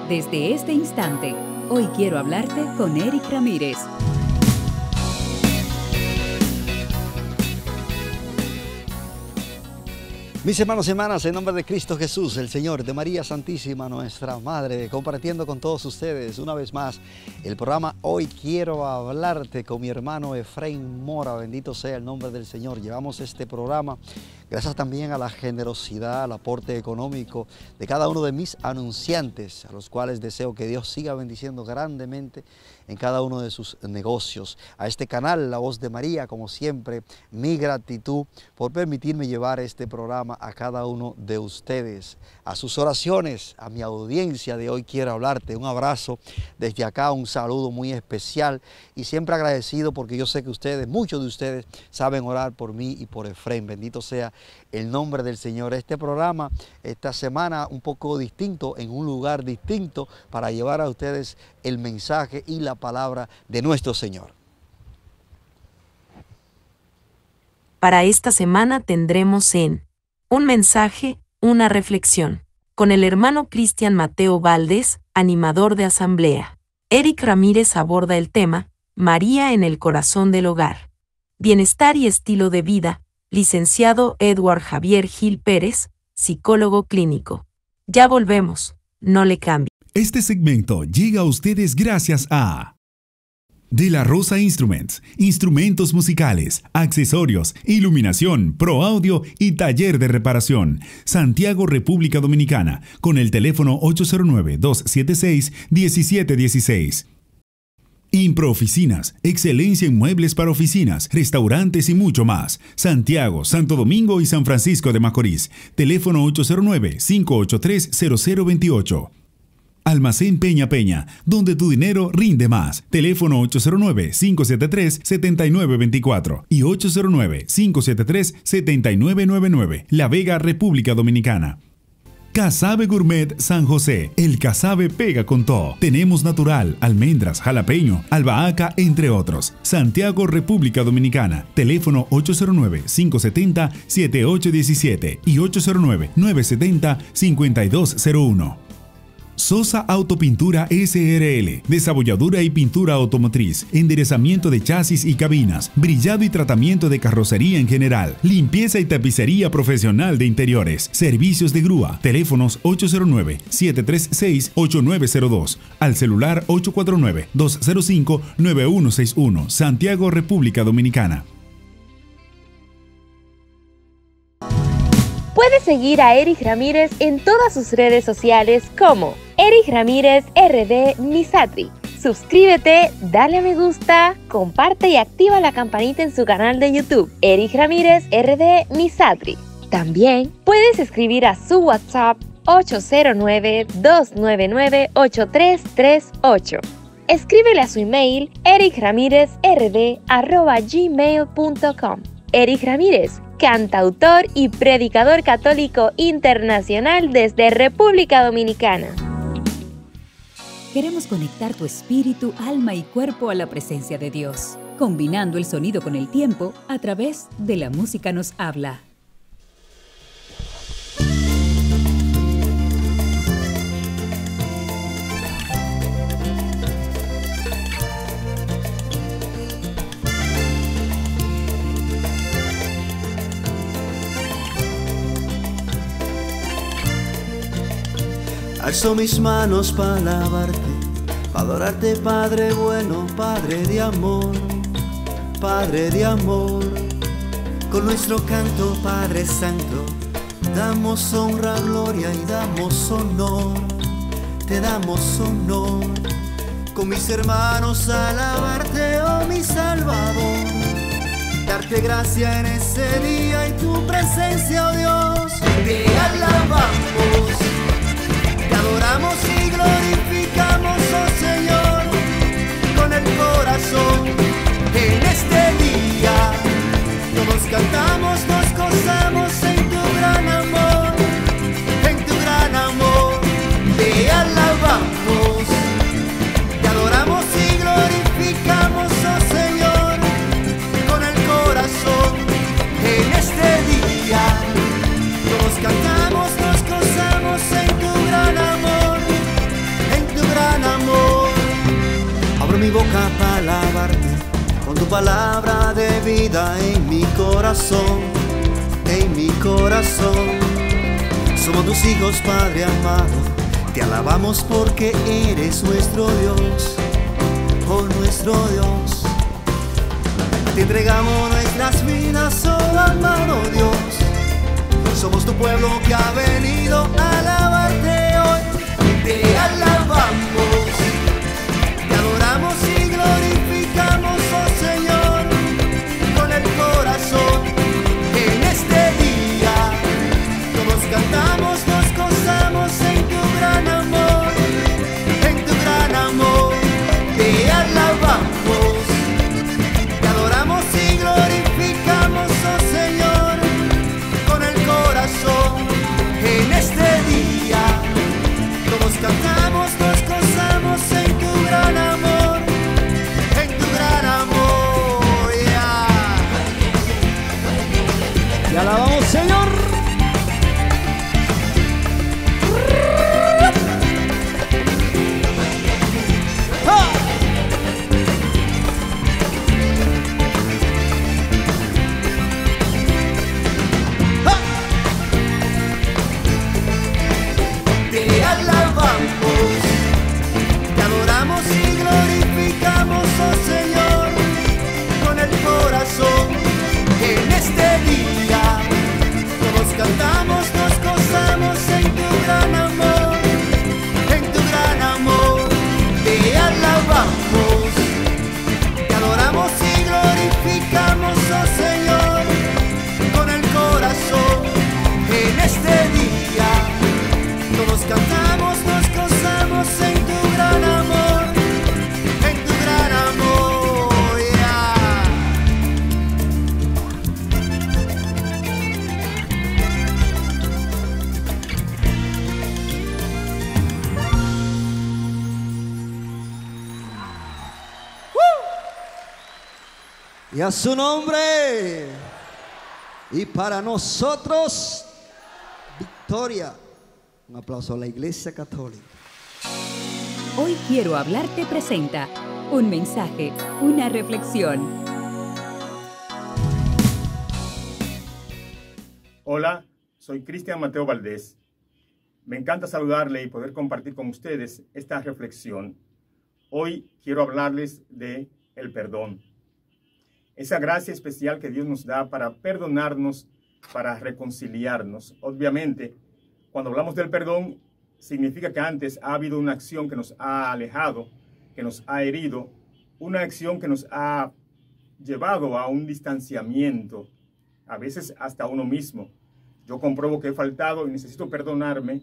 Desde este instante, hoy quiero hablarte con Eric Ramírez. Mis hermanos y hermanas, en nombre de Cristo Jesús, el Señor, de María Santísima, nuestra Madre, compartiendo con todos ustedes una vez más el programa Hoy Quiero Hablarte con mi hermano Efraín Mora. Bendito sea el nombre del Señor. Llevamos este programa gracias también a la generosidad, al aporte económico de cada uno de mis anunciantes, a los cuales deseo que Dios siga bendiciendo grandemente en cada uno de sus negocios. A este canal, La Voz de María, como siempre, mi gratitud por permitirme llevar este programa a cada uno de ustedes, a sus oraciones, a mi audiencia de Hoy Quiero Hablarte. Un abrazo desde acá, un saludo muy especial y siempre agradecido porque yo sé que ustedes, muchos de ustedes, saben orar por mí y por Efraín. Bendito sea el nombre del Señor. Este programa, esta semana, un poco distinto, en un lugar distinto, para llevar a ustedes el mensaje y la palabra de nuestro Señor. Para esta semana tendremos un mensaje, una reflexión, con el hermano Cristian Mateo Valdés, animador de asamblea. Eric Ramírez aborda el tema, María en el corazón del hogar. Bienestar y estilo de vida, licenciado Edward Javier Gil Pérez, psicólogo clínico. Ya volvemos, no le cambie. Este segmento llega a ustedes gracias a De la Rosa Instruments, instrumentos musicales, accesorios, iluminación, pro audio y taller de reparación. Santiago, República Dominicana, con el teléfono 809-276-1716. Impro Oficinas, excelencia en muebles para oficinas, restaurantes y mucho más. Santiago, Santo Domingo y San Francisco de Macorís. Teléfono 809-583-0028. Almacén Peña Peña, donde tu dinero rinde más. Teléfono 809-573-7924 y 809-573-7999. La Vega, República Dominicana. Casabe Gourmet San José. El casabe pega con todo. Tenemos natural, almendras, jalapeño, albahaca, entre otros. Santiago, República Dominicana. Teléfono 809-570-7817 y 809-970-5201. Sosa Autopintura SRL, desabolladura y pintura automotriz, enderezamiento de chasis y cabinas, brillado y tratamiento de carrocería en general, limpieza y tapicería profesional de interiores, servicios de grúa, teléfonos 809-736-8902, al celular 849-205-9161, Santiago, República Dominicana. Puedes seguir a Eric Ramírez en todas sus redes sociales como Eric Ramírez RD Misatri. Suscríbete, dale a me gusta, comparte y activa la campanita en su canal de YouTube, Eric Ramírez RD Misatri. También puedes escribir a su WhatsApp 809-299-8338. Escríbele a su email ericramirezrd@gmail.com. Eric Ramírez, cantautor y predicador católico internacional desde República Dominicana. Queremos conectar tu espíritu, alma y cuerpo a la presencia de Dios, combinando el sonido con el tiempo a través de La Música Nos Habla. Alzo mis manos para alabarte, para adorarte, Padre bueno, Padre de amor, Padre de amor. Con nuestro canto, Padre Santo, damos honra, gloria y damos honor, te damos honor. Con mis hermanos alabarte, oh mi Salvador, darte gracia en ese día y tu presencia, oh Dios, te alabamos. Te adoramos y glorificamos, oh Señor, con el corazón. En este día todos cantamos, nos gozamos en tu gran amor, en tu gran amor. Te alabamos, te adoramos y glorificamos, oh Señor, con el corazón. En este día todos cantamos, nos gozamos mi boca para alabarte, con tu palabra de vida en mi corazón, en mi corazón. Somos tus hijos, Padre amado, te alabamos porque eres nuestro Dios, oh nuestro Dios. Te entregamos nuestras vidas, oh amado Dios. Somos tu pueblo que ha venido a alabarte hoy. Te alabamos, te adoramos y glorificamos, oh Señor, con el corazón. En este día todos cantamos, nos gozamos en tu gran amor, en tu gran amor. Te alabamos, te adoramos y glorificamos, oh Señor, con el corazón. En este día todos cantamos, nos gozamos en tu gran amor, en tu gran amor. Yeah. Te alabamos, Señor. Te alabamos, te adoramos y glorificamos, oh Señor, con el corazón. En este día todos cantamos, nos gozamos en tu gran amor, en tu gran amor. Te alabamos, te adoramos y glorificamos, oh Señor, con el corazón. En este día todos cantamos, nos gozamos en tu gran amor, en tu gran amor. Yeah. Y a su nombre. Y para nosotros, victoria. Un aplauso a la Iglesia Católica. Hoy Quiero Hablarte presenta un mensaje, una reflexión. Hola, soy Cristian Mateo Valdés. Me encanta saludarle y poder compartir con ustedes esta reflexión. Hoy quiero hablarles de el perdón. Esa gracia especial que Dios nos da para perdonarnos, para reconciliarnos. Obviamente, cuando hablamos del perdón, significa que antes ha habido una acción que nos ha alejado, que nos ha herido, una acción que nos ha llevado a un distanciamiento, a veces hasta uno mismo. Yo compruebo que he faltado y necesito perdonarme,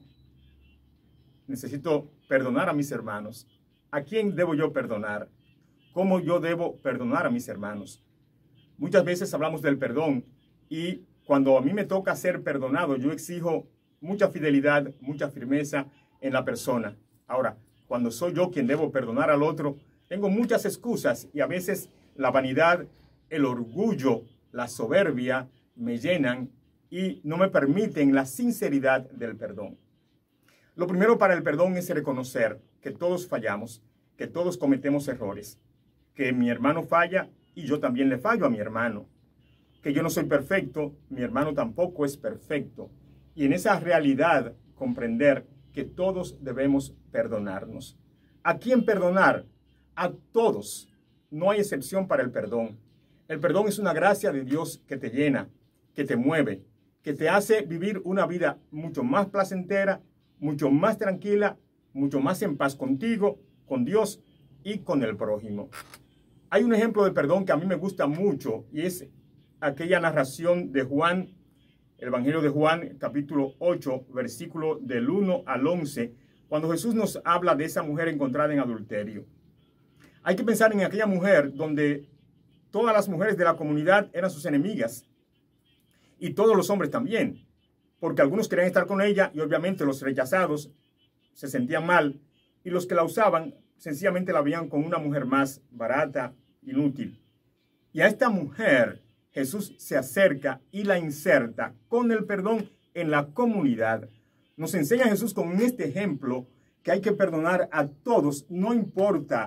necesito perdonar a mis hermanos. ¿A quién debo yo perdonar? ¿Cómo yo debo perdonar a mis hermanos? Muchas veces hablamos del perdón y cuando a mí me toca ser perdonado, yo exijo mucha fidelidad, mucha firmeza en la persona. Ahora, cuando soy yo quien debo perdonar al otro, tengo muchas excusas y a veces la vanidad, el orgullo, la soberbia me llenan y no me permiten la sinceridad del perdón. Lo primero para el perdón es reconocer que todos fallamos, que todos cometemos errores, que mi hermano falla y yo también le fallo a mi hermano, que yo no soy perfecto, mi hermano tampoco es perfecto. Y en esa realidad comprender que todos debemos perdonarnos. ¿A quién perdonar? A todos. No hay excepción para el perdón. El perdón es una gracia de Dios que te llena, que te mueve, que te hace vivir una vida mucho más placentera, mucho más tranquila, mucho más en paz contigo, con Dios y con el prójimo. Hay un ejemplo de perdón que a mí me gusta mucho y es aquella narración de Juan, el Evangelio de Juan, capítulo 8, versículo del 1 al 11, cuando Jesús nos habla de esa mujer encontrada en adulterio. Hay que pensar en aquella mujer donde todas las mujeres de la comunidad eran sus enemigas y todos los hombres también, porque algunos querían estar con ella y obviamente los rechazados se sentían mal y los que la usaban sencillamente la veían como una mujer más barata, inútil. Y a esta mujer Jesús se acerca y la inserta con el perdón en la comunidad. Nos enseña Jesús con este ejemplo que hay que perdonar a todos, no importa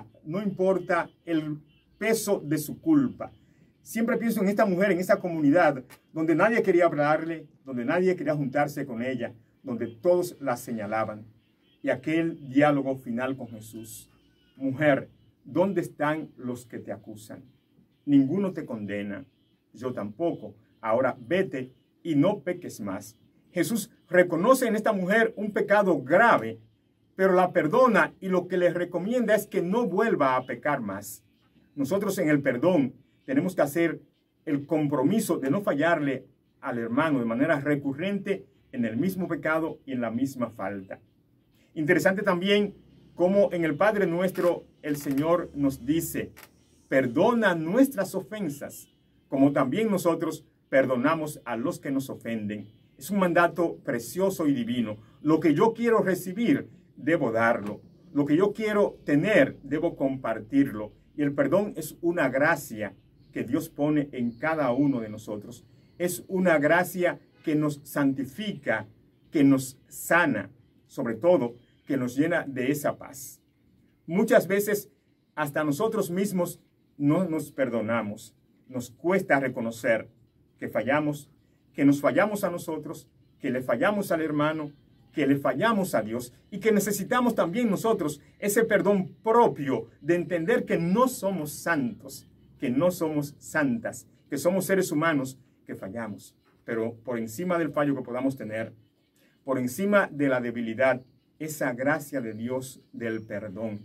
el peso de su culpa. Siempre pienso en esta mujer, en esta comunidad, donde nadie quería hablarle, donde nadie quería juntarse con ella, donde todos la señalaban. Y aquel diálogo final con Jesús. Mujer, ¿dónde están los que te acusan? Ninguno te condena, yo tampoco. Ahora vete y no peques más. Jesús reconoce en esta mujer un pecado grave, pero la perdona y lo que le recomienda es que no vuelva a pecar más. Nosotros en el perdón tenemos que hacer el compromiso de no fallarle al hermano de manera recurrente en el mismo pecado y en la misma falta. Interesante también cómo en el Padre Nuestro el Señor nos dice, perdona nuestras ofensas, como también nosotros perdonamos a los que nos ofenden. Es un mandato precioso y divino. Lo que yo quiero recibir, debo darlo. Lo que yo quiero tener, debo compartirlo. Y el perdón es una gracia que Dios pone en cada uno de nosotros. Es una gracia que nos santifica, que nos sana, sobre todo, que nos llena de esa paz. Muchas veces, hasta nosotros mismos no nos perdonamos. Nos cuesta reconocer que fallamos, que nos fallamos a nosotros, que le fallamos al hermano, que le fallamos a Dios y que necesitamos también nosotros ese perdón propio de entender que no somos santos, que no somos santas, que somos seres humanos que fallamos. Pero por encima del fallo que podamos tener, por encima de la debilidad, esa gracia de Dios del perdón.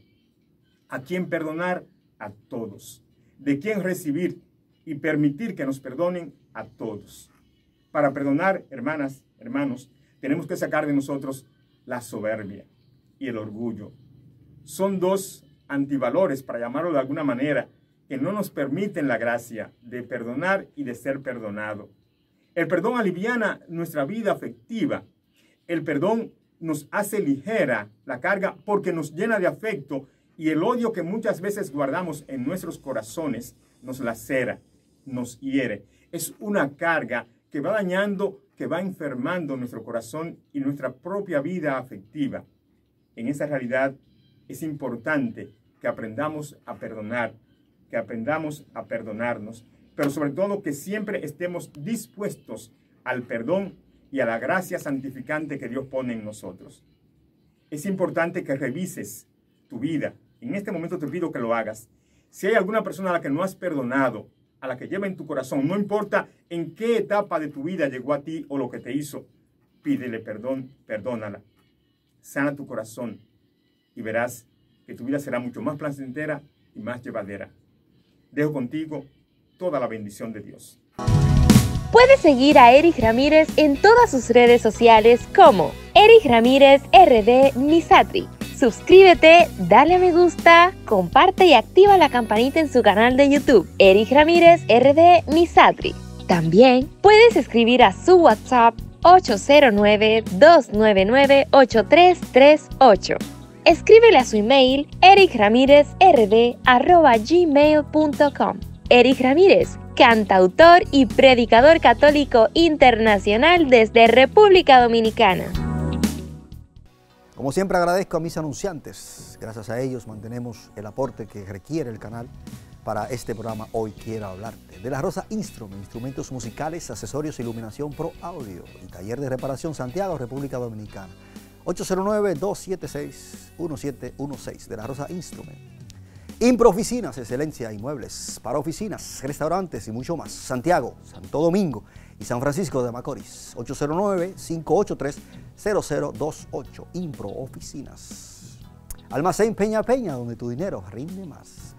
¿A quién perdonar? A todos. ¿De quién recibir y permitir que nos perdonen? A todos. Para perdonar, hermanas, hermanos, tenemos que sacar de nosotros la soberbia y el orgullo. Son dos antivalores, para llamarlo de alguna manera, que no nos permiten la gracia de perdonar y de ser perdonado. El perdón aliviana nuestra vida afectiva. El perdón nos hace ligera la carga porque nos llena de afecto y el odio que muchas veces guardamos en nuestros corazones nos lacera, nos hiere. Es una carga que va dañando, que va enfermando nuestro corazón y nuestra propia vida afectiva. En esa realidad es importante que aprendamos a perdonar, que aprendamos a perdonarnos, pero sobre todo que siempre estemos dispuestos al perdón y a la gracia santificante que Dios pone en nosotros. Es importante que revises tu vida. En este momento te pido que lo hagas. Si hay alguna persona a la que no has perdonado, a la que lleva en tu corazón, no importa en qué etapa de tu vida llegó a ti o lo que te hizo, pídele perdón, perdónala. Sana tu corazón y verás que tu vida será mucho más placentera y más llevadera. Dejo contigo toda la bendición de Dios. Puedes seguir a Eric Ramírez en todas sus redes sociales como Eric Ramírez RD Misatri. Suscríbete, dale a me gusta, comparte y activa la campanita en su canal de YouTube, Eric Ramírez RD Misatri. También puedes escribir a su WhatsApp 809-299-8338. Escríbele a su email ericramirezrd@gmail.com. Eric Ramírez, cantautor y predicador católico internacional desde República Dominicana. Como siempre agradezco a mis anunciantes. Gracias a ellos mantenemos el aporte que requiere el canal para este programa Hoy Quiero Hablarte. De la Rosa Instrument, instrumentos musicales, accesorios, iluminación pro audio y taller de reparación Santiago, República Dominicana. 809-276-1716 de la Rosa Instrument. Impro Oficinas, excelencia, inmuebles para oficinas, restaurantes y mucho más. Santiago, Santo Domingo y San Francisco de Macorís. 809-583-0028. Impro Oficinas. Almacén Peña Peña, donde tu dinero rinde más.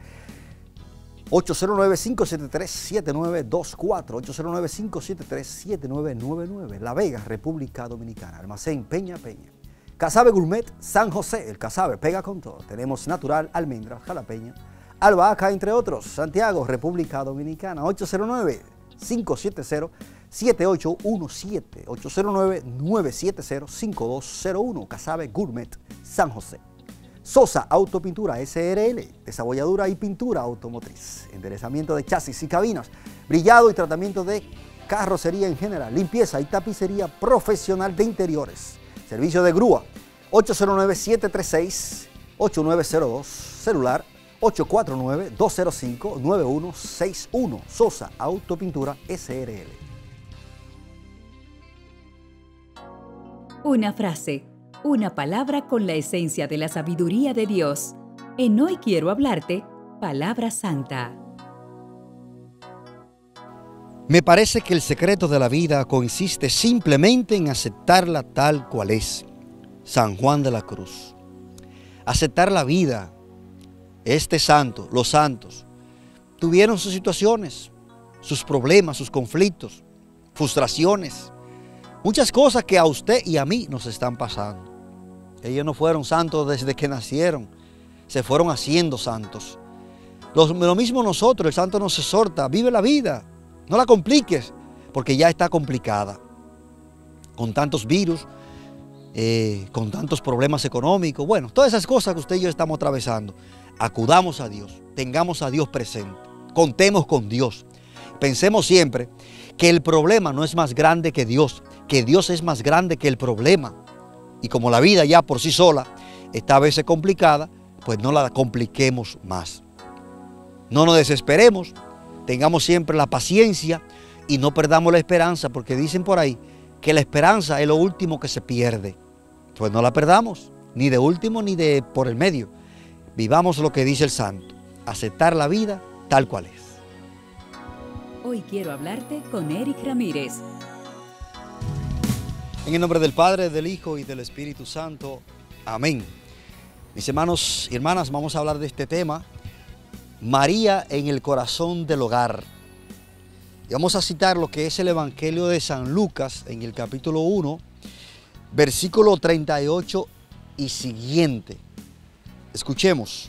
809-573-7924. 809-573-7999. La Vega, República Dominicana. Almacén Peña Peña. Casabe Gourmet San José, el Casabe pega con todo. Tenemos natural, almendra, jalapeña, albahaca, entre otros. Santiago, República Dominicana, 809-570-7817, 809-970-5201, Casabe Gourmet San José. Sosa Autopintura SRL, desabolladura y pintura automotriz, enderezamiento de chasis y cabinas, brillado y tratamiento de carrocería en general, limpieza y tapicería profesional de interiores. Servicio de grúa, 809-736-8902, celular 849-205-9161. Sosa Autopintura SRL. Una frase, una palabra con la esencia de la sabiduría de Dios. En Hoy Quiero Hablarte, Palabra Santa. Me parece que el secreto de la vida consiste simplemente en aceptarla tal cual es. San Juan de la Cruz. Aceptar la vida. Este santo, los santos, tuvieron sus situaciones, sus problemas, sus conflictos, frustraciones, muchas cosas que a usted y a mí nos están pasando. Ellos no fueron santos desde que nacieron, se fueron haciendo santos. Lo mismo nosotros, el santo nos exhorta, vive la vida, no la compliques, porque ya está complicada. Con tantos virus, con tantos problemas económicos, bueno, todas esas cosas que usted y yo estamos atravesando. Acudamos a Dios, tengamos a Dios presente, contemos con Dios. Pensemos siempre que el problema no es más grande que Dios es más grande que el problema. Y como la vida ya por sí sola está a veces complicada, pues no la compliquemos más. No nos desesperemos, tengamos siempre la paciencia y no perdamos la esperanza, porque dicen por ahí que la esperanza es lo último que se pierde. Pues no la perdamos, ni de último ni de por el medio. Vivamos lo que dice el santo, aceptar la vida tal cual es. Hoy quiero hablarte con Eric Ramírez. En el nombre del Padre, del Hijo y del Espíritu Santo. Amén. Mis hermanos y hermanas, vamos a hablar de este tema, María en el corazón del hogar. Y vamos a citar lo que es el Evangelio de San Lucas en el capítulo 1, versículo 38 y siguiente. Escuchemos.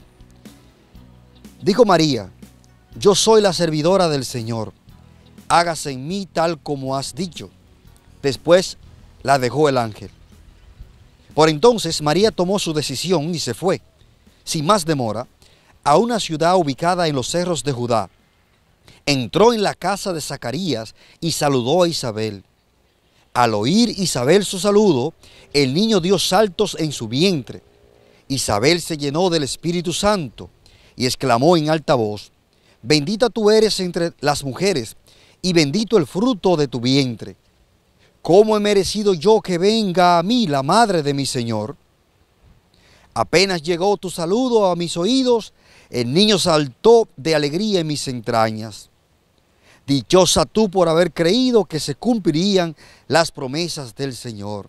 Dijo María: yo soy la servidora del Señor, hágase en mí tal como has dicho. Después la dejó el ángel. Por entonces María tomó su decisión y se fue, sin más demora, a una ciudad ubicada en los cerros de Judá. Entró en la casa de Zacarías y saludó a Isabel. Al oír Isabel su saludo, el niño dio saltos en su vientre. Isabel se llenó del Espíritu Santo y exclamó en alta voz: bendita tú eres entre las mujeres y bendito el fruto de tu vientre. ¿Cómo he merecido yo que venga a mí la madre de mi Señor? Apenas llegó tu saludo a mis oídos, el niño saltó de alegría en mis entrañas. Dichosa tú por haber creído que se cumplirían las promesas del Señor.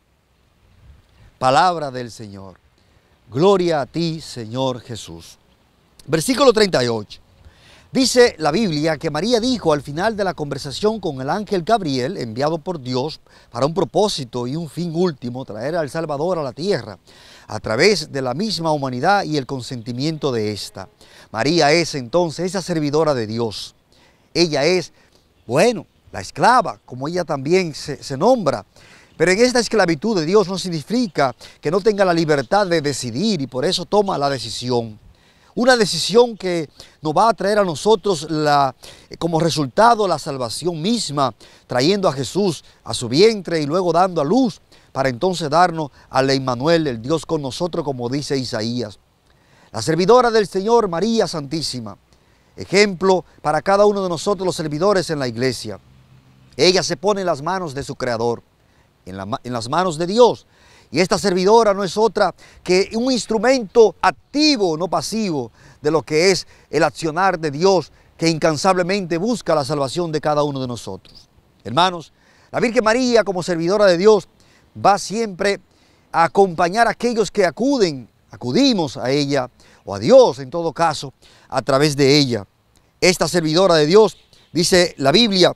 Palabra del Señor. Gloria a ti, Señor Jesús. Versículo 38. Dice la Biblia que María dijo al final de la conversación con el ángel Gabriel, enviado por Dios para un propósito y un fin último, traer al Salvador a la tierra, a través de la misma humanidad y el consentimiento de ésta. María es entonces esa servidora de Dios. Ella es, bueno, la esclava, como ella también se nombra. Pero en esta esclavitud de Dios no significa que no tenga la libertad de decidir, y por eso toma la decisión. Una decisión que nos va a traer a nosotros como resultado la salvación misma, trayendo a Jesús a su vientre y luego dando a luz, para entonces darnos al Emmanuel, el Dios con nosotros, como dice Isaías. La servidora del Señor, María Santísima, ejemplo para cada uno de nosotros los servidores en la iglesia. Ella se pone en las manos de su Creador, en las manos de Dios. Y esta servidora no es otra que un instrumento activo, no pasivo, de lo que es el accionar de Dios, que incansablemente busca la salvación de cada uno de nosotros. Hermanos, la Virgen María, como servidora de Dios, va siempre a acompañar a aquellos que acudimos a ella, o a Dios en todo caso, a través de ella. Esta servidora de Dios, dice la Biblia,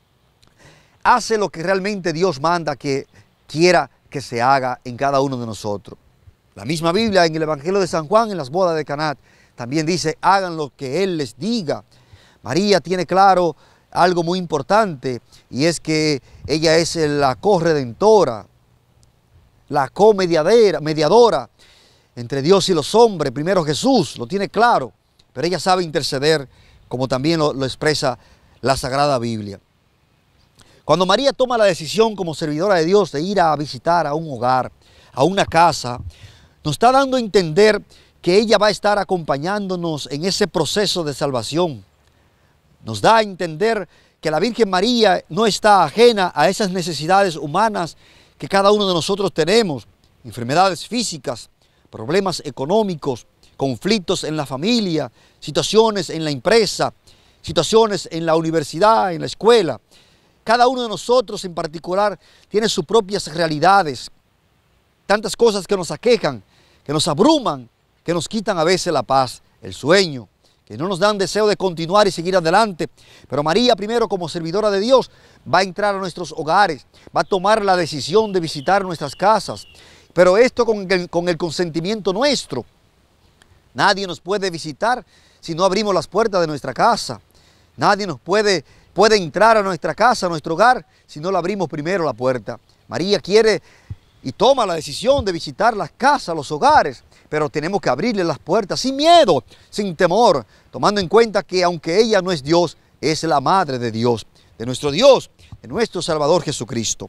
hace lo que realmente Dios manda que quiera que se haga en cada uno de nosotros. La misma Biblia en el Evangelio de San Juan, en las bodas de Caná, también dice: hagan lo que Él les diga. María tiene claro algo muy importante, y es que ella es la corredentora, la mediadora entre Dios y los hombres. Primero Jesús lo tiene claro, pero ella sabe interceder, como también lo expresa la Sagrada Biblia. Cuando María toma la decisión como servidora de Dios de ir a visitar a un hogar, a una casa, nos está dando a entender que ella va a estar acompañándonos en ese proceso de salvación. Nos da a entender que la Virgen María no está ajena a esas necesidades humanas que cada uno de nosotros tenemos, enfermedades físicas, problemas económicos, conflictos en la familia, situaciones en la empresa, situaciones en la universidad, en la escuela. Cada uno de nosotros en particular tiene sus propias realidades, tantas cosas que nos aquejan, que nos abruman, que nos quitan a veces la paz, el sueño, que no nos dan deseo de continuar y seguir adelante. Pero María, primero como servidora de Dios, va a entrar a nuestros hogares, va a tomar la decisión de visitar nuestras casas, pero esto con el consentimiento nuestro. Nadie nos puede visitar si no abrimos las puertas de nuestra casa. Nadie nos puede entrar a nuestra casa, a nuestro hogar, si no le abrimos primero la puerta. María quiere y toma la decisión de visitar las casas, los hogares, pero tenemos que abrirle las puertas sin miedo, sin temor, tomando en cuenta que aunque ella no es Dios, es la Madre de Dios, de nuestro Salvador Jesucristo.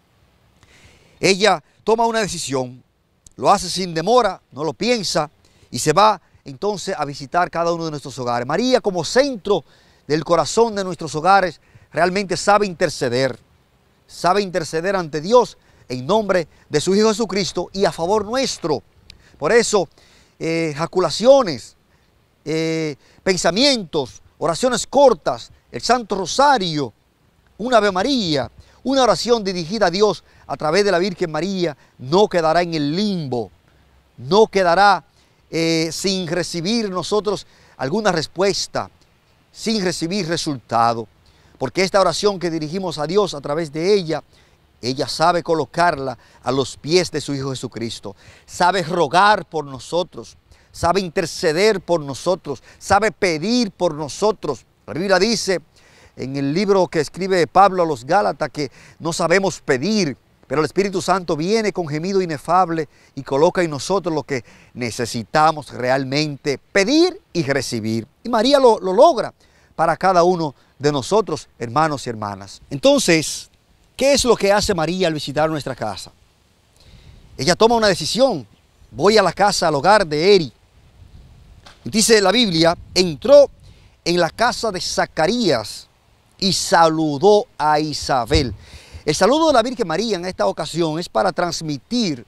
Ella toma una decisión, lo hace sin demora, no lo piensa y se va entonces a visitar cada uno de nuestros hogares. María, como centro del corazón de nuestros hogares, realmente sabe interceder ante Dios en nombre de su Hijo Jesucristo y a favor nuestro. Por eso, jaculaciones, pensamientos, oraciones cortas, el Santo Rosario, una Ave María, una oración dirigida a Dios a través de la Virgen María no quedará en el limbo, no quedará sin recibir nosotros alguna respuesta, sin recibir resultado, porque esta oración que dirigimos a Dios a través de ella sabe colocarla a los pies de su Hijo Jesucristo, sabe rogar por nosotros, sabe interceder por nosotros, sabe pedir por nosotros. La Biblia dice en el libro que escribe Pablo a los Gálatas que no sabemos pedir, pero el Espíritu Santo viene con gemido inefable y coloca en nosotros lo que necesitamos realmente pedir y recibir. Y María lo logra para cada uno de nosotros, hermanos y hermanas. Entonces, ¿qué es lo que hace María al visitar nuestra casa? Ella toma una decisión. Voy a la casa, al hogar de Eri. Dice la Biblia, entró en la casa de Zacarías y saludó a Isabel. El saludo de la Virgen María en esta ocasión es para transmitir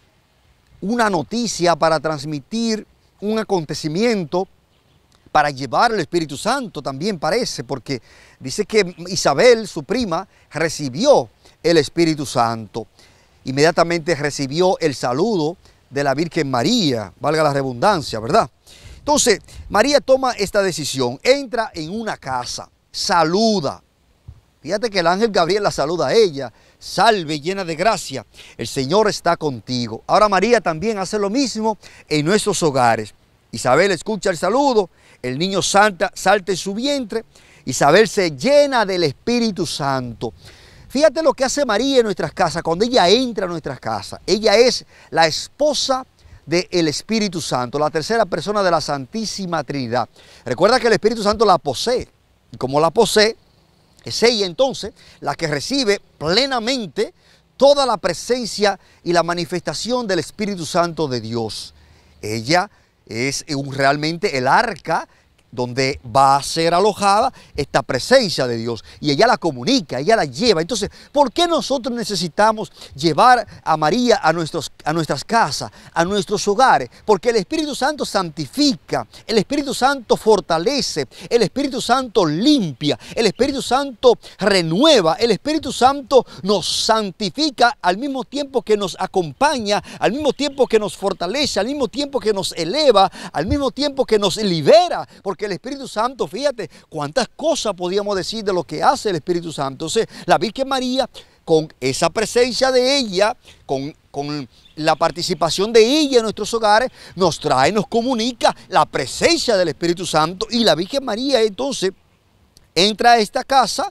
una noticia, para transmitir un acontecimiento, para llevar el Espíritu Santo también parece, porque dice que Isabel, su prima, recibió el Espíritu Santo. Inmediatamente recibió el saludo de la Virgen María, valga la redundancia, ¿verdad? Entonces, María toma esta decisión, entra en una casa, saluda. Fíjate que el ángel Gabriel la saluda a ella. Salve, llena de gracia, el Señor está contigo. Ahora María también hace lo mismo en nuestros hogares. Isabel escucha el saludo, el niño salta en su vientre. Isabel se llena del Espíritu Santo. Fíjate lo que hace María en nuestras casas, cuando ella entra a nuestras casas. Ella es la esposa del Espíritu Santo, la tercera persona de la Santísima Trinidad. Recuerda que el Espíritu Santo la posee. Y como la posee, es ella entonces la que recibe plenamente toda la presencia y la manifestación del Espíritu Santo de Dios. Ella es realmente el arca donde va a ser alojada esta presencia de Dios. Y ella la comunica, ella la lleva. Entonces, ¿por qué nosotros necesitamos llevar a María a nuestras casas, a nuestros hogares? Porque el Espíritu Santo santifica, el Espíritu Santo fortalece, el Espíritu Santo limpia, el Espíritu Santo renueva, el Espíritu Santo nos santifica al mismo tiempo que nos acompaña, al mismo tiempo que nos fortalece, al mismo tiempo que nos eleva, al mismo tiempo que nos libera. Porque el Espíritu Santo, fíjate cuántas cosas podríamos decir de lo que hace el Espíritu Santo. Entonces, la Virgen María, con esa presencia de ella, con la participación de ella en nuestros hogares, nos trae, nos comunica la presencia del Espíritu Santo. Y la Virgen María entonces entra a esta casa.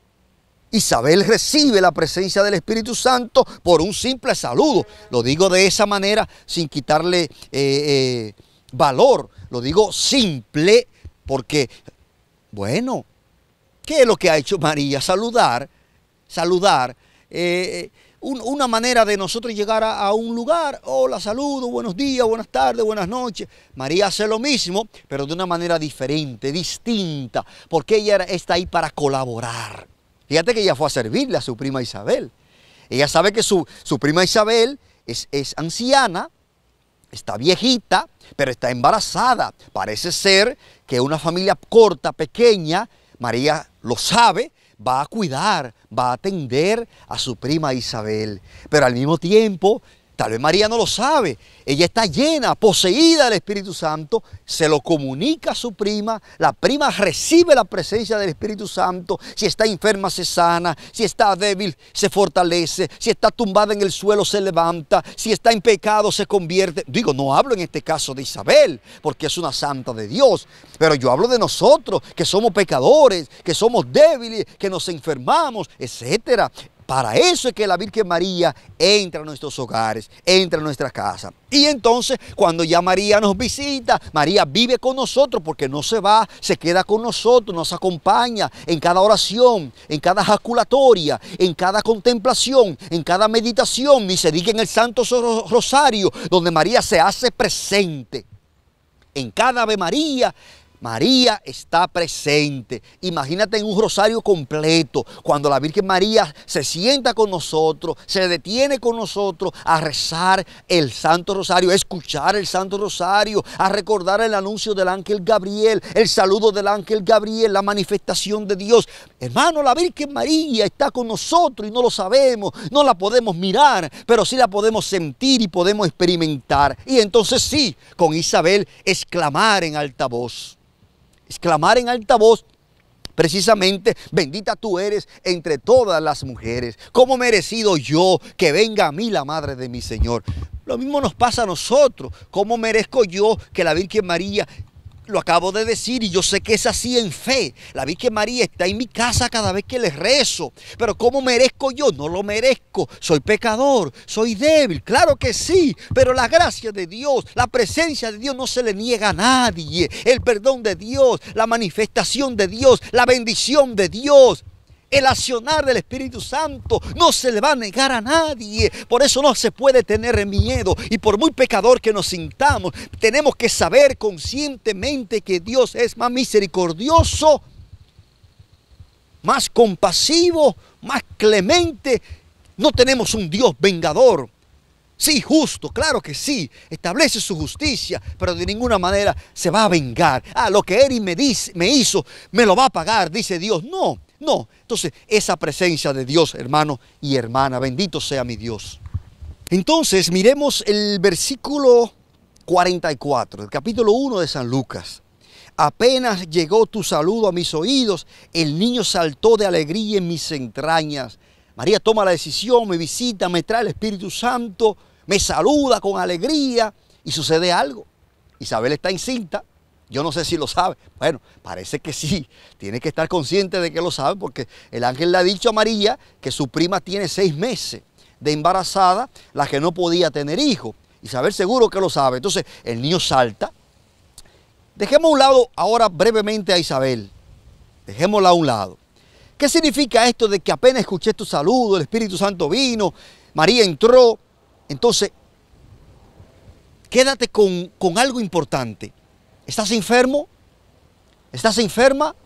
Isabel recibe la presencia del Espíritu Santo por un simple saludo. Lo digo de esa manera sin quitarle valor. Lo digo simple porque, ¿qué es lo que ha hecho María? Saludar. una manera de nosotros llegar a un lugar. Hola, saludo, buenos días, buenas tardes, buenas noches. María hace lo mismo, pero de una manera diferente, distinta, porque ella está ahí para colaborar. Fíjate que ella fue a servirle a su prima Isabel. Ella sabe que su prima Isabel es anciana, está viejita, pero está embarazada. Parece ser que una familia corta, pequeña, María lo sabe, va a cuidar, va a atender a su prima Isabel. Pero al mismo tiempo, tal vez María no lo sabe. Ella está llena, poseída del Espíritu Santo, se lo comunica a su prima, la prima recibe la presencia del Espíritu Santo, si está enferma se sana, si está débil se fortalece, si está tumbada en el suelo se levanta, si está en pecado se convierte. Digo, no hablo en este caso de Isabel, porque es una santa de Dios, pero yo hablo de nosotros, que somos pecadores, que somos débiles, que nos enfermamos, etcétera. Para eso es que la Virgen María entra a nuestros hogares, entra a nuestra casa. Y entonces, cuando ya María nos visita, María vive con nosotros porque no se va, se queda con nosotros, nos acompaña en cada oración, en cada jaculatoria, en cada contemplación, en cada meditación, ni se diga en el Santo Rosario, donde María se hace presente. En cada Ave María, María está presente. Imagínate en un rosario completo, cuando la Virgen María se sienta con nosotros, se detiene con nosotros a rezar el Santo Rosario, a escuchar el Santo Rosario, a recordar el anuncio del ángel Gabriel, el saludo del ángel Gabriel, la manifestación de Dios. Hermano, la Virgen María está con nosotros y no lo sabemos, no la podemos mirar, pero sí la podemos sentir y podemos experimentar. Y entonces sí, con Isabel, exclamar en alta voz. Exclamar en alta voz, precisamente, bendita tú eres entre todas las mujeres. ¿Cómo merecido yo que venga a mí la madre de mi Señor? Lo mismo nos pasa a nosotros. ¿Cómo merezco yo que la Virgen María, lo acabo de decir y yo sé que es así en fe, la Virgen María está en mi casa cada vez que le rezo? Pero ¿cómo merezco yo? No lo merezco. Soy pecador, soy débil, claro que sí, pero la gracia de Dios, la presencia de Dios no se le niega a nadie. El perdón de Dios, la manifestación de Dios, la bendición de Dios, el accionar del Espíritu Santo no se le va a negar a nadie. Por eso no se puede tener miedo. Y por muy pecador que nos sintamos, tenemos que saber conscientemente que Dios es más misericordioso, más compasivo, más clemente. No tenemos un Dios vengador. Sí, justo, claro que sí, establece su justicia, pero de ninguna manera se va a vengar. Lo que Eri me hizo, me lo va a pagar, dice Dios. No. No, entonces esa presencia de Dios, hermano y hermana, bendito sea mi Dios. Entonces miremos el versículo 44, el capítulo 1 de San Lucas. Apenas llegó tu saludo a mis oídos, el niño saltó de alegría en mis entrañas. María toma la decisión, me visita, me trae el Espíritu Santo, me saluda con alegría y sucede algo. Isabel está encinta. Yo no sé si lo sabe. Bueno, parece que sí. Tiene que estar consciente de que lo sabe porque el ángel le ha dicho a María que su prima tiene 6 meses de embarazada, la que no podía tener hijo. Isabel seguro que lo sabe. Entonces el niño salta. Dejemos a un lado ahora brevemente a Isabel. Dejémosla a un lado. ¿Qué significa esto de que apenas escuché tu saludo, el Espíritu Santo vino, María entró? Entonces, quédate con algo importante. ¿Estás enfermo? ¿Estás enferma?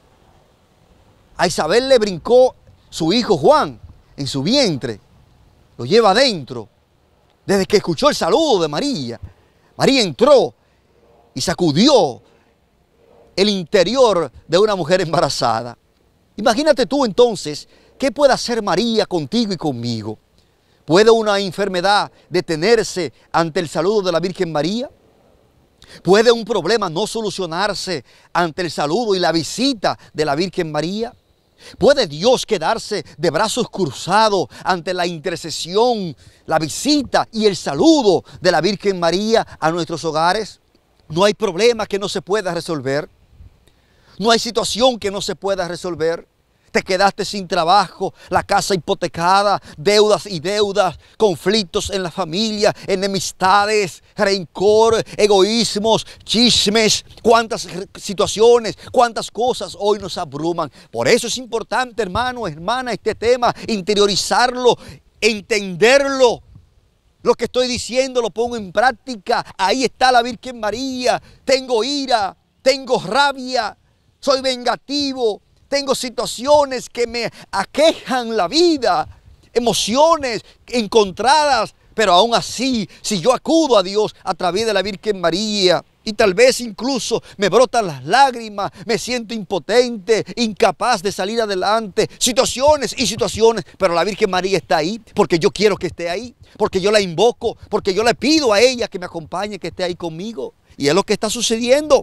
A Isabel le brincó su hijo Juan en su vientre. Lo lleva adentro. Desde que escuchó el saludo de María, María entró y sacudió el interior de una mujer embarazada. Imagínate tú entonces, ¿qué puede hacer María contigo y conmigo? ¿Puede una enfermedad detenerse ante el saludo de la Virgen María? ¿Puede un problema no solucionarse ante el saludo y la visita de la Virgen María? ¿Puede Dios quedarse de brazos cruzados ante la intercesión, la visita y el saludo de la Virgen María a nuestros hogares? No hay problema que no se pueda resolver. No hay situación que no se pueda resolver. Te quedaste sin trabajo, la casa hipotecada, deudas y deudas, conflictos en la familia, enemistades, rencor, egoísmos, chismes, cuántas situaciones, cuántas cosas hoy nos abruman. Por eso es importante, hermano, hermana, este tema, interiorizarlo, entenderlo. Lo que estoy diciendo lo pongo en práctica. Ahí está la Virgen María. Tengo ira, tengo rabia, soy vengativo, tengo situaciones que me aquejan la vida, emociones encontradas, pero aún así, si yo acudo a Dios a través de la Virgen María, y tal vez incluso me brotan las lágrimas, me siento impotente, incapaz de salir adelante, situaciones y situaciones, pero la Virgen María está ahí, porque yo quiero que esté ahí, porque yo la invoco, porque yo le pido a ella que me acompañe, que esté ahí conmigo, y es lo que está sucediendo.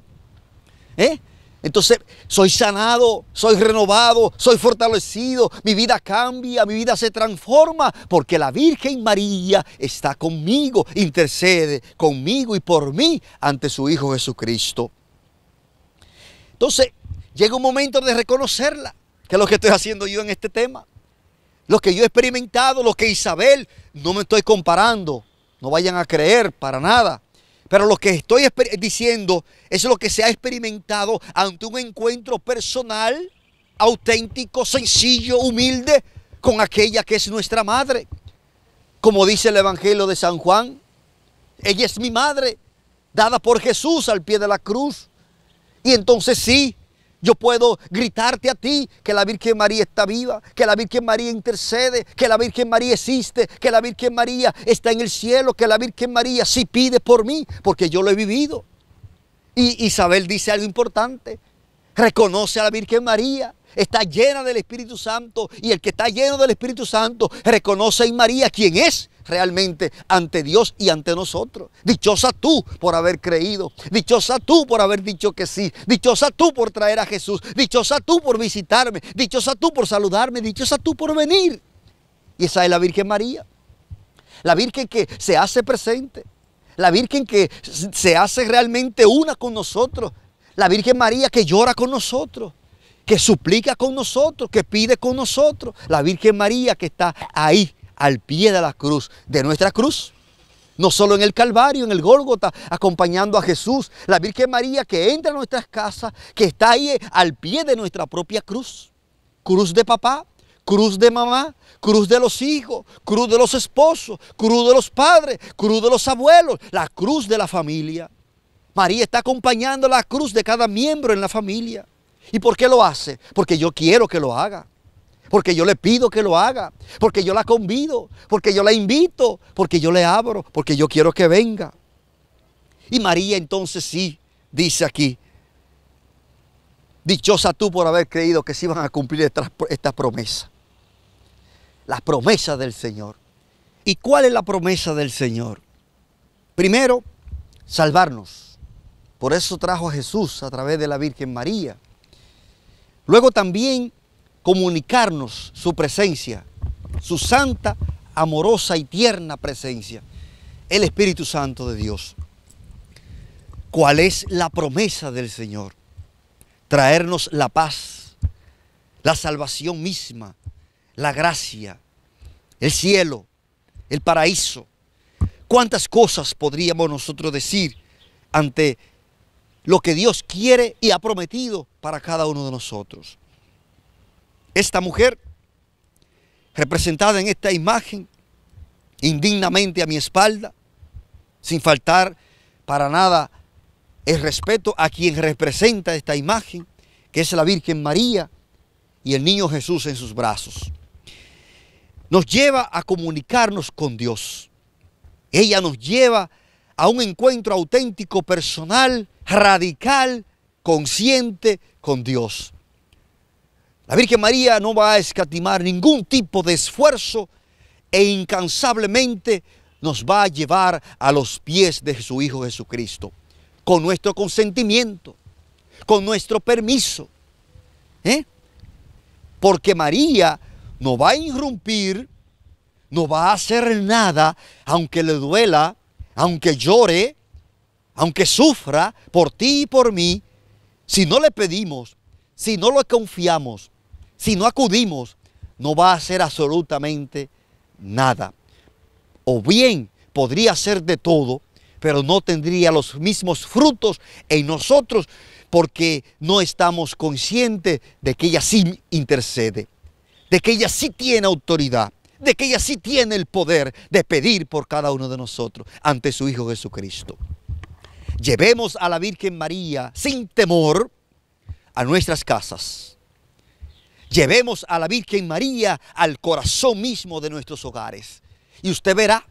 Entonces soy sanado, soy renovado, soy fortalecido, mi vida cambia, mi vida se transforma, porque la Virgen María está conmigo, intercede conmigo y por mí ante su Hijo Jesucristo. Entonces llega un momento de reconocerla, que es lo que estoy haciendo yo en este tema. Lo que yo he experimentado, lo que Isabel, no me estoy comparando, no vayan a creer para nada. Pero lo que estoy diciendo es lo que se ha experimentado ante un encuentro personal, auténtico, sencillo, humilde, con aquella que es nuestra madre. Como dice el Evangelio de San Juan, ella es mi madre, dada por Jesús al pie de la cruz. Y entonces sí, yo puedo gritarte a ti que la Virgen María está viva, que la Virgen María intercede, que la Virgen María existe, que la Virgen María está en el cielo, que la Virgen María sí pide por mí, porque yo lo he vivido. Y Isabel dice algo importante, reconoce a la Virgen María, está llena del Espíritu Santo, y el que está lleno del Espíritu Santo reconoce en María quién es realmente ante Dios y ante nosotros. Dichosa tú por haber creído, dichosa tú por haber dicho que sí, dichosa tú por traer a Jesús, dichosa tú por visitarme, dichosa tú por saludarme, dichosa tú por venir. Y esa es la Virgen María, la Virgen que se hace presente, la Virgen que se hace realmente una con nosotros, la Virgen María que llora con nosotros, que suplica con nosotros, que pide con nosotros, la Virgen María que está ahí al pie de la cruz, de nuestra cruz, no solo en el Calvario, en el Gólgota, acompañando a Jesús, la Virgen María que entra a nuestras casas, que está ahí al pie de nuestra propia cruz, cruz de papá, cruz de mamá, cruz de los hijos, cruz de los esposos, cruz de los padres, cruz de los abuelos, la cruz de la familia. María está acompañando la cruz de cada miembro en la familia. ¿Y por qué lo hace? Porque yo quiero que lo haga. Porque yo le pido que lo haga, porque yo la convido, porque yo la invito, porque yo le abro, porque yo quiero que venga. Y María entonces sí, dice aquí, dichosa tú por haber creído que se iban a cumplir esta promesa. La promesa del Señor. ¿Y cuál es la promesa del Señor? Primero, salvarnos. Por eso trajo a Jesús a través de la Virgen María. Luego también comunicarnos su presencia, su santa, amorosa y tierna presencia, el Espíritu Santo de Dios. ¿Cuál es la promesa del Señor? Traernos la paz, la salvación misma, la gracia, el cielo, el paraíso. ¿Cuántas cosas podríamos nosotros decir ante lo que Dios quiere y ha prometido para cada uno de nosotros? Esta mujer, representada en esta imagen, indignamente a mi espalda, sin faltar para nada el respeto a quien representa esta imagen, que es la Virgen María y el niño Jesús en sus brazos. Nos lleva a comunicarnos con Dios. Ella nos lleva a un encuentro auténtico, personal, radical, consciente con Dios. La Virgen María no va a escatimar ningún tipo de esfuerzo e incansablemente nos va a llevar a los pies de su Hijo Jesucristo, con nuestro consentimiento, con nuestro permiso. Porque María no va a irrumpir, no va a hacer nada, aunque le duela, aunque llore, aunque sufra por ti y por mí, si no le pedimos, si no lo confiamos, si no acudimos, no va a hacer absolutamente nada. O bien podría hacer de todo, pero no tendría los mismos frutos en nosotros porque no estamos conscientes de que ella sí intercede, de que ella sí tiene autoridad, de que ella sí tiene el poder de pedir por cada uno de nosotros ante su Hijo Jesucristo. Llevemos a la Virgen María sin temor a nuestras casas. Llevemos a la Virgen María al corazón mismo de nuestros hogares. Y usted verá,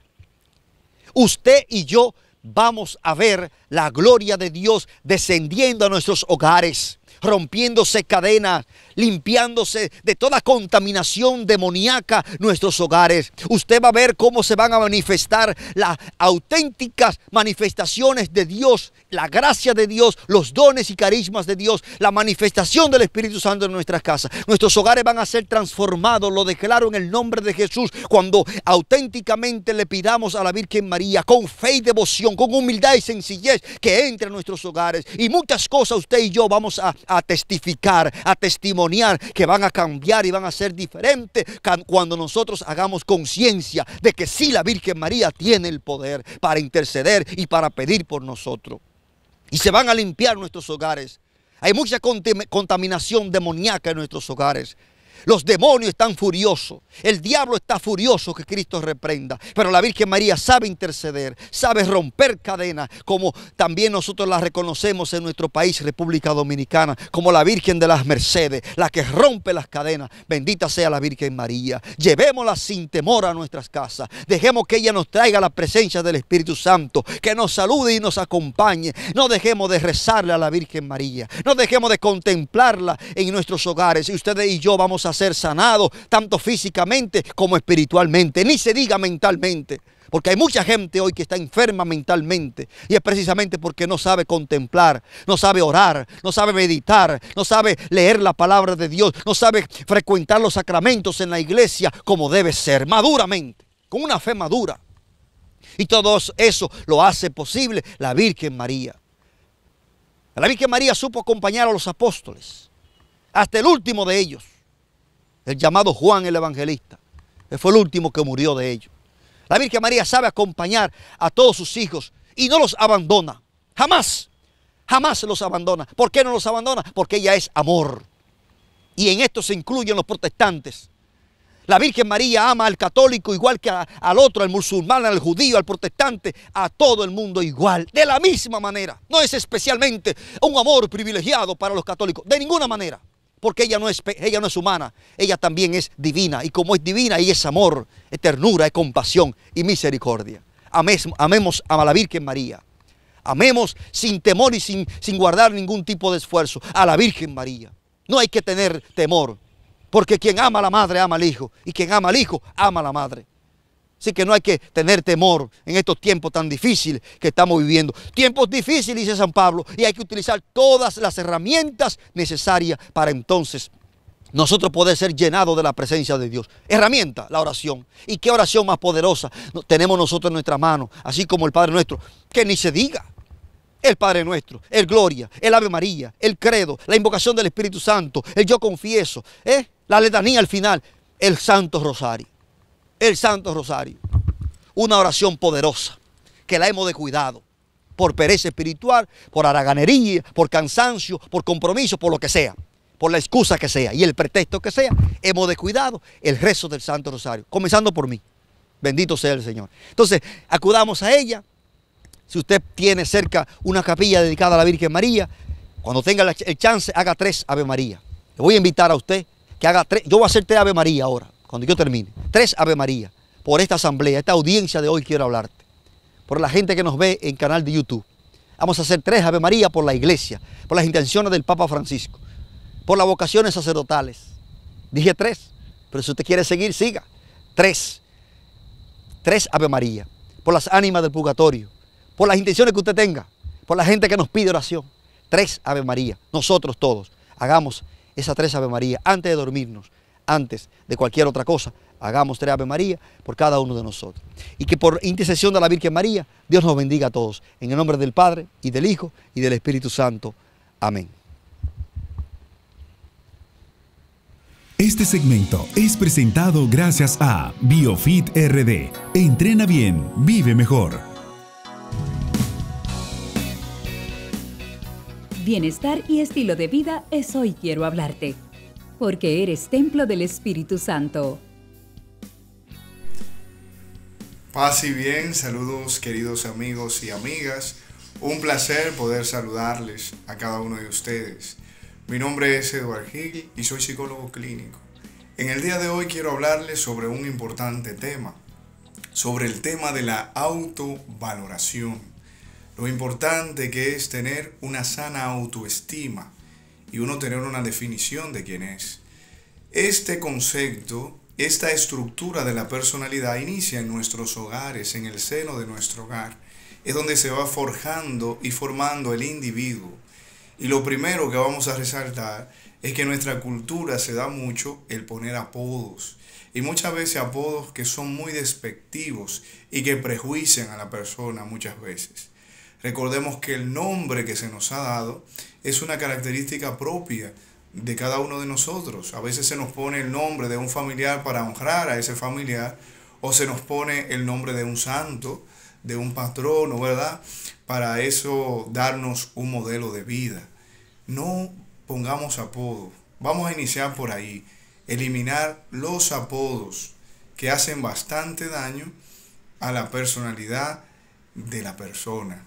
usted y yo vamos a ver la gloria de Dios descendiendo a nuestros hogares, rompiéndose cadenas, limpiándose de toda contaminación demoníaca nuestros hogares. Usted va a ver cómo se van a manifestar las auténticas manifestaciones de Dios, la gracia de Dios, los dones y carismas de Dios, la manifestación del Espíritu Santo en nuestras casas. Nuestros hogares van a ser transformados, lo declaro en el nombre de Jesús, cuando auténticamente le pidamos a la Virgen María con fe y devoción, con humildad y sencillez, que entre a nuestros hogares. Y muchas cosas usted y yo vamos a testificar, a testimoniar, que van a cambiar y van a ser diferentes cuando nosotros hagamos conciencia de que sí, la Virgen María tiene el poder para interceder y para pedir por nosotros. Y se van a limpiar nuestros hogares. Hay mucha contaminación demoníaca en nuestros hogares. Los demonios están furiosos. El diablo está furioso que Cristo reprenda. Pero la Virgen María sabe interceder, sabe romper cadenas, como también nosotros la reconocemos en nuestro país, República Dominicana, como la Virgen de las Mercedes, la que rompe las cadenas. Bendita sea la Virgen María. Llevémosla sin temor a nuestras casas. Dejemos que ella nos traiga la presencia del Espíritu Santo, que nos salude y nos acompañe. No dejemos de rezarle a la Virgen María. No dejemos de contemplarla en nuestros hogares. Y ustedes y yo vamos a ser sanados tanto físicamente como espiritualmente, ni se diga mentalmente, porque hay mucha gente hoy que está enferma mentalmente y es precisamente porque no sabe contemplar, no sabe orar, no sabe meditar, no sabe leer la palabra de Dios, no sabe frecuentar los sacramentos en la iglesia como debe ser, maduramente, con una fe madura. Y todo eso lo hace posible la Virgen María. La Virgen María supo acompañar a los apóstoles hasta el último de ellos, el llamado Juan el Evangelista. Él fue el último que murió de ellos. La Virgen María sabe acompañar a todos sus hijos y no los abandona. Jamás, jamás los abandona. ¿Por qué no los abandona? Porque ella es amor. Y en esto se incluyen los protestantes. La Virgen María ama al católico igual que al otro, al musulmán, al judío, al protestante, a todo el mundo igual, de la misma manera. No es especialmente un amor privilegiado para los católicos, de ninguna manera. Porque ella no es humana, ella también es divina. Y como es divina, ella es amor, es ternura, es compasión y misericordia. Amemos a la Virgen María. Amemos sin temor y sin guardar ningún tipo de esfuerzo a la Virgen María. No hay que tener temor, porque quien ama a la madre ama al hijo, y quien ama al hijo ama a la madre. Así que no hay que tener temor en estos tiempos tan difíciles que estamos viviendo. Tiempos difíciles, dice San Pablo, y hay que utilizar todas las herramientas necesarias para entonces nosotros poder ser llenados de la presencia de Dios. Herramienta, la oración. ¿Y qué oración más poderosa tenemos nosotros en nuestra mano? Así como el Padre Nuestro, que ni se diga. El Padre Nuestro, el Gloria, el Ave María, el Credo, la invocación del Espíritu Santo, el Yo Confieso, la letanía al final, el Santo Rosario. El Santo Rosario, una oración poderosa que la hemos de cuidado por pereza espiritual, por haraganería, por cansancio, por compromiso, por lo que sea, por la excusa que sea y el pretexto que sea, hemos de cuidado el rezo del Santo Rosario, comenzando por mí. Bendito sea el Señor. Entonces, acudamos a ella. Si usted tiene cerca una capilla dedicada a la Virgen María, cuando tenga el chance, haga 3 Ave María. Le voy a invitar a usted que haga 3, yo voy a hacer 3 Ave María ahora. Cuando yo termine, 3 Ave María, por esta asamblea, esta audiencia de hoy quiero hablarte. Por la gente que nos ve en canal de YouTube. Vamos a hacer 3 Ave María por la iglesia, por las intenciones del Papa Francisco, por las vocaciones sacerdotales. Dije 3, pero si usted quiere seguir, siga. 3 Ave María, por las ánimas del purgatorio, por las intenciones que usted tenga, por la gente que nos pide oración. 3 Ave María, nosotros todos, hagamos esas 3 Ave María antes de dormirnos. Antes de cualquier otra cosa, hagamos 3 Ave María por cada uno de nosotros. Y que por intercesión de la Virgen María, Dios nos bendiga a todos. En el nombre del Padre, y del Hijo, y del Espíritu Santo. Amén. Este segmento es presentado gracias a BioFit RD. Entrena bien, vive mejor. Bienestar y estilo de vida es Hoy Quiero Hablarte. Porque eres templo del Espíritu Santo. Paz y bien, saludos queridos amigos y amigas. Un placer poder saludarles a cada uno de ustedes. Mi nombre es Eduard Gil y soy psicólogo clínico. En el día de hoy quiero hablarles sobre un importante tema, sobre el tema de la autovaloración. Lo importante que es tener una sana autoestima y uno tener una definición de quién es. Este concepto, esta estructura de la personalidad inicia en nuestros hogares, en el seno de nuestro hogar. Es donde se va forjando y formando el individuo. Y lo primero que vamos a resaltar es que en nuestra cultura se da mucho el poner apodos. Y muchas veces apodos que son muy despectivos y que prejuician a la persona muchas veces. Recordemos que el nombre que se nos ha dado es una característica propia de cada uno de nosotros. A veces se nos pone el nombre de un familiar para honrar a ese familiar, o se nos pone el nombre de un santo, de un patrono, ¿verdad? Para eso darnos un modelo de vida. No pongamos apodos. Vamos a iniciar por ahí. Eliminar los apodos que hacen bastante daño a la personalidad de la persona.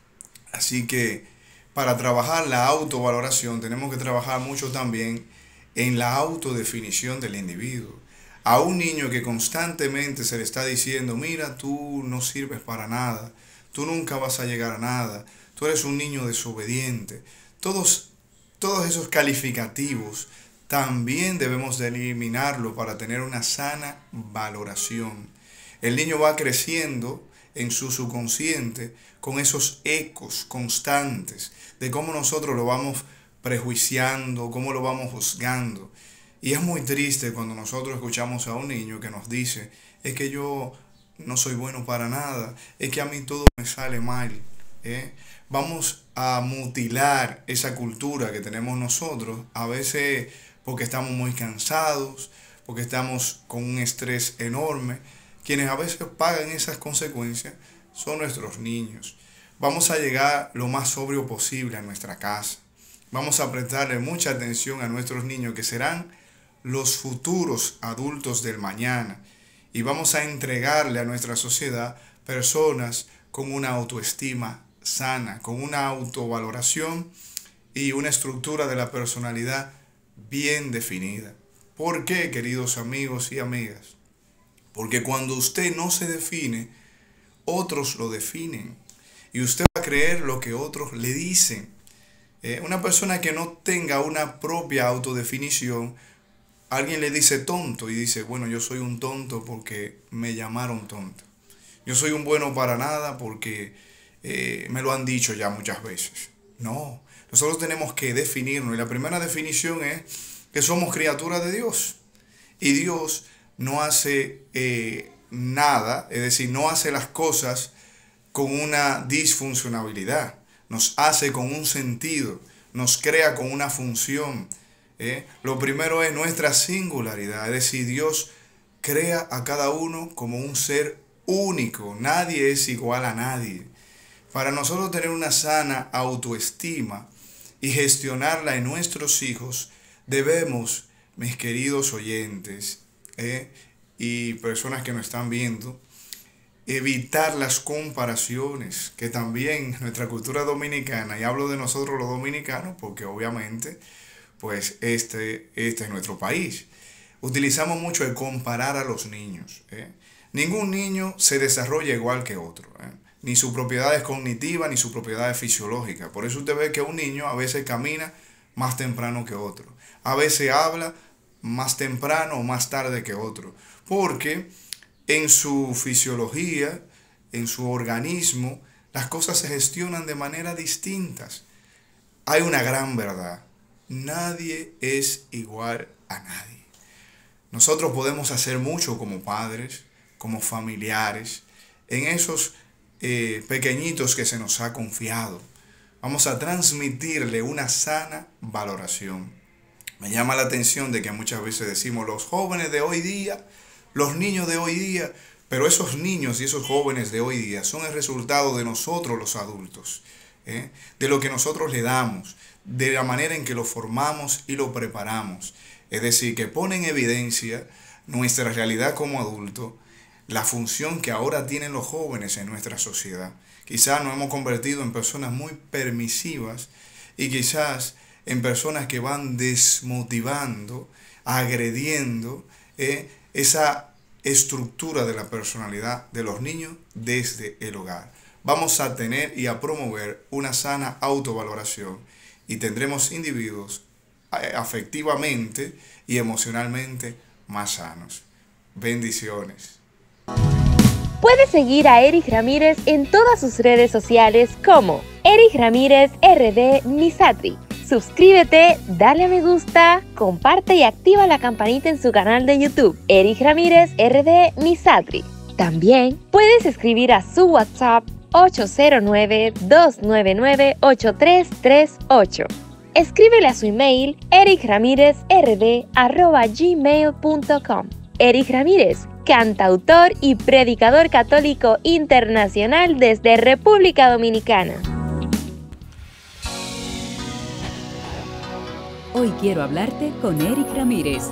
Así que para trabajar la autovaloración tenemos que trabajar mucho también en la autodefinición del individuo. A un niño que constantemente se le está diciendo, mira, tú no sirves para nada, tú nunca vas a llegar a nada, tú eres un niño desobediente. Todos esos calificativos también debemos de eliminarlo para tener una sana valoración. El niño va creciendo en su subconsciente con esos ecos constantes de cómo nosotros lo vamos prejuiciando, cómo lo vamos juzgando. Y es muy triste cuando nosotros escuchamos a un niño que nos dice, es que yo no soy bueno para nada, es que a mí todo me sale mal. Vamos a mutilar esa cultura que tenemos nosotros, a veces porque estamos muy cansados, porque estamos con un estrés enorme. Quienes a veces pagan esas consecuencias son nuestros niños. Vamos a llegar lo más sobrio posible a nuestra casa. Vamos a prestarle mucha atención a nuestros niños, que serán los futuros adultos del mañana. Y vamos a entregarle a nuestra sociedad personas con una autoestima sana, con una autovaloración y una estructura de la personalidad bien definida. ¿Por qué, queridos amigos y amigas? Porque cuando usted no se define, otros lo definen. Y usted va a creer lo que otros le dicen. Una persona que no tenga una propia autodefinición, alguien le dice tonto y dice, bueno, yo soy un tonto porque me llamaron tonto. Yo soy un bueno para nada porque me lo han dicho ya muchas veces. No, nosotros tenemos que definirnos. Y la primera definición es que somos criaturas de Dios. Y Dios no hace nada, es decir, no hace las cosas con una disfuncionalidad. Nos hace con un sentido, nos crea con una función. Lo primero es nuestra singularidad, es decir, Dios crea a cada uno como un ser único. Nadie es igual a nadie. Para nosotros tener una sana autoestima y gestionarla en nuestros hijos, debemos, mis queridos oyentes, y personas que nos están viendo, evitar las comparaciones, que también nuestra cultura dominicana, y hablo de nosotros los dominicanos porque obviamente pues este es nuestro país, utilizamos mucho el comparar a los niños. Ningún niño se desarrolla igual que otro, ni sus propiedades cognitivas ni sus propiedades fisiológicas. Por eso usted ve que un niño a veces camina más temprano que otro, a veces habla más temprano o más tarde que otro, porque en su fisiología, en su organismo, las cosas se gestionan de manera distintas. Hay una gran verdad: nadie es igual a nadie. Nosotros podemos hacer mucho como padres, como familiares, en esos pequeñitos que se nos ha confiado. Vamos a transmitirle una sana valoración. Me llama la atención de que muchas veces decimos los jóvenes de hoy día, los niños de hoy día, pero esos niños y esos jóvenes de hoy día son el resultado de nosotros los adultos, de lo que nosotros le damos, de la manera en que lo formamos y lo preparamos. Es decir, que pone en evidencia nuestra realidad como adulto la función que ahora tienen los jóvenes en nuestra sociedad. Quizás nos hemos convertido en personas muy permisivas y quizás en personas que van desmotivando, agrediendo esa estructura de la personalidad de los niños desde el hogar. Vamos a tener y a promover una sana autovaloración y tendremos individuos afectivamente y emocionalmente más sanos. Bendiciones. Puedes seguir a Eric Ramírez en todas sus redes sociales como Eric Ramírez RD Misatri. Suscríbete, dale a me gusta, comparte y activa la campanita en su canal de YouTube, Eric Ramírez RD Misatri. También puedes escribir a su WhatsApp 809-299-8338. Escríbele a su email ericramirezrd@gmail.com. Eric Ramírez, cantautor y predicador católico internacional desde República Dominicana. Hoy quiero hablarte con Eric Ramírez.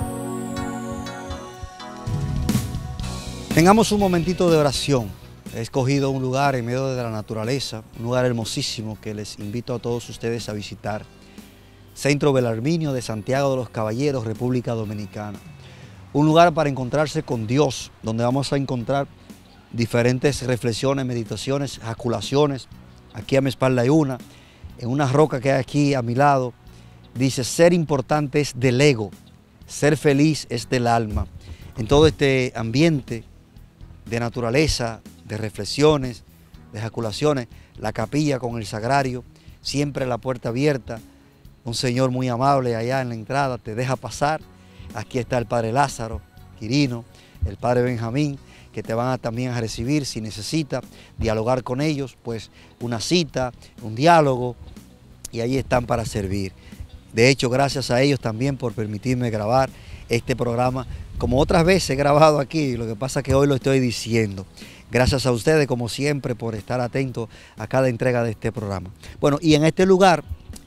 Tengamos un momentito de oración. He escogido un lugar en medio de la naturaleza, un lugar hermosísimo que les invito a todos ustedes a visitar. Centro Belarminio de Santiago de los Caballeros, República Dominicana. Un lugar para encontrarse con Dios, donde vamos a encontrar diferentes reflexiones, meditaciones, jaculaciones. Aquí a mi espalda hay una, en una roca que hay aquí a mi lado. Dice, ser importante es del ego, ser feliz es del alma. En todo este ambiente de naturaleza, de reflexiones, de jaculaciones, la capilla con el sagrario, siempre la puerta abierta, un señor muy amable allá en la entrada te deja pasar. Aquí está el padre Lázaro, Quirino, el padre Benjamín, que te van también a recibir si necesitas dialogar con ellos, pues una cita, un diálogo, y ahí están para servir. De hecho, gracias a ellos también por permitirme grabar este programa, como otras veces he grabado aquí, lo que pasa es que hoy lo estoy diciendo. Gracias a ustedes, como siempre, por estar atentos a cada entrega de este programa. Bueno, y en este lugar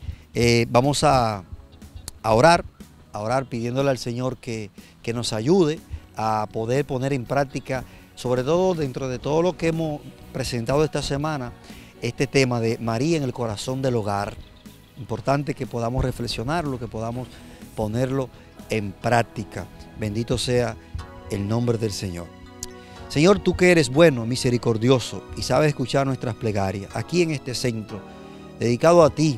vamos a orar pidiéndole al Señor que nos ayude a poder poner en práctica, sobre todo dentro de todo lo que hemos presentado esta semana, este tema de María en el corazón del hogar. Importante que podamos reflexionarlo, que podamos ponerlo en práctica. Bendito sea el nombre del Señor. Señor, tú que eres bueno, misericordioso y sabes escuchar nuestras plegarias, aquí en este centro, dedicado a ti,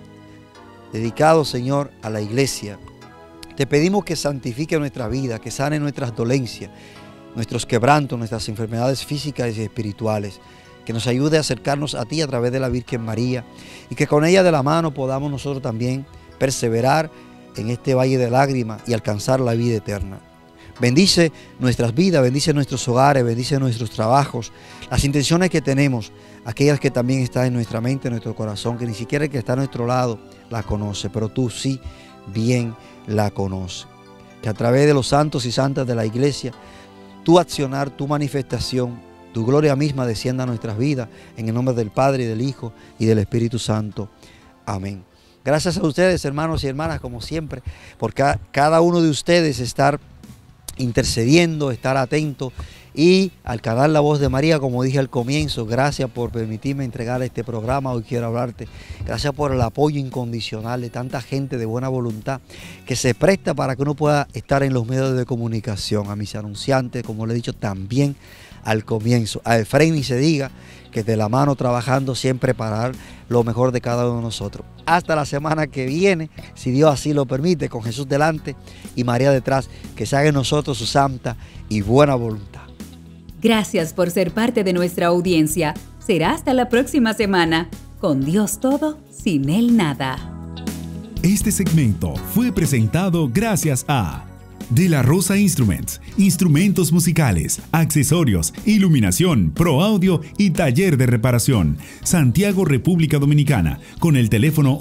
dedicado, Señor, a la iglesia, te pedimos que santifique nuestra vida, que sane nuestras dolencias, nuestros quebrantos, nuestras enfermedades físicas y espirituales, que nos ayude a acercarnos a ti a través de la Virgen María y que con ella de la mano podamos nosotros también perseverar en este valle de lágrimas y alcanzar la vida eterna. Bendice nuestras vidas, bendice nuestros hogares, bendice nuestros trabajos, las intenciones que tenemos, aquellas que también están en nuestra mente, en nuestro corazón, que ni siquiera el que está a nuestro lado la conoce, pero tú sí bien la conoces. Que a través de los santos y santas de la iglesia, tu accionar, tu manifestación, tu gloria misma descienda a nuestras vidas, en el nombre del Padre, y del Hijo, y del Espíritu Santo. Amén. Gracias a ustedes, hermanos y hermanas, como siempre, por cada uno de ustedes estar intercediendo, estar atento y al canal La Voz de María, como dije al comienzo. Gracias por permitirme entregar este programa. Hoy quiero hablarte. Gracias por el apoyo incondicional de tanta gente de buena voluntad que se presta para que uno pueda estar en los medios de comunicación. A mis anunciantes, como le he dicho también al comienzo, a Efraín y se diga, que de la mano trabajando siempre para dar lo mejor de cada uno de nosotros. Hasta la semana que viene, si Dios así lo permite, con Jesús delante y María detrás, que se haga en nosotros su santa y buena voluntad. Gracias por ser parte de nuestra audiencia. Será hasta la próxima semana. Con Dios todo, sin Él nada. Este segmento fue presentado gracias a De la Rosa Instruments, instrumentos musicales, accesorios, iluminación, pro audio y taller de reparación. Santiago, República Dominicana, con el teléfono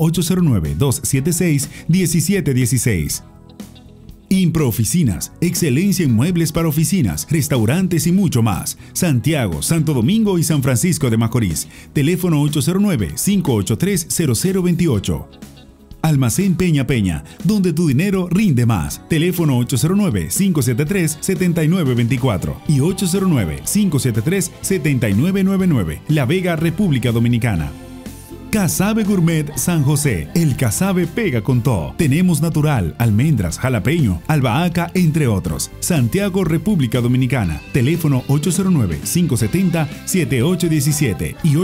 809-276-1716. Impro Oficinas, excelencia en muebles para oficinas, restaurantes y mucho más. Santiago, Santo Domingo y San Francisco de Macorís. Teléfono 809-583-0028. Almacén Peña Peña, donde tu dinero rinde más. Teléfono 809-573-7924 y 809-573-7999. La Vega, República Dominicana. Casabe Gourmet San José. El casabe pega con todo. Tenemos natural, almendras, jalapeño, albahaca, entre otros. Santiago, República Dominicana. Teléfono 809-570-7817 y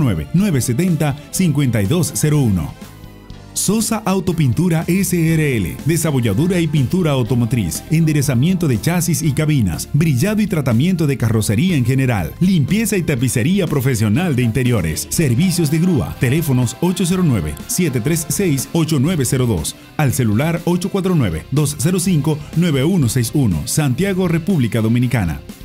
809-970-5201. Sosa Autopintura SRL, desabolladura y pintura automotriz, enderezamiento de chasis y cabinas, brillado y tratamiento de carrocería en general, limpieza y tapicería profesional de interiores, servicios de grúa, teléfonos 809-736-8902, al celular 849-205-9161, Santiago, República Dominicana.